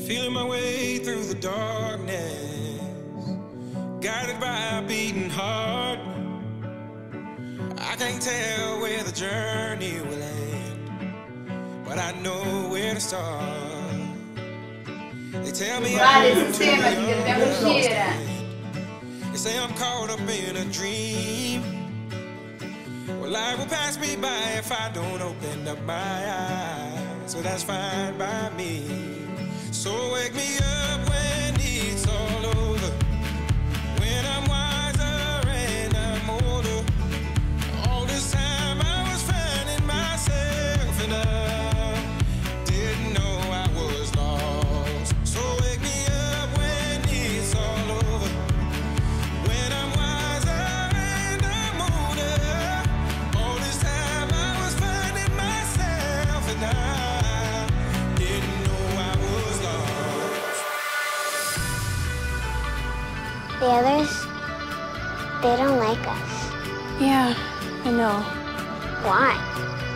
Feeling my way through the darkness, guided by a beating heart. I can't tell where the journey will end, but I know where to start. They tell me I'm too young to understand. They say I'm caught up in a dream. Well, life will pass me by if I don't open up my eyes, so that's fine by me. So wake me up when it's all over, when I'm wiser and I'm older. All this time I was finding myself and I didn't know I was lost. So wake me up when it's all over, when I'm wiser and I'm older. All this time I was finding myself and I didn't know I was lost. The others, they don't like us. Yeah, I know. Why?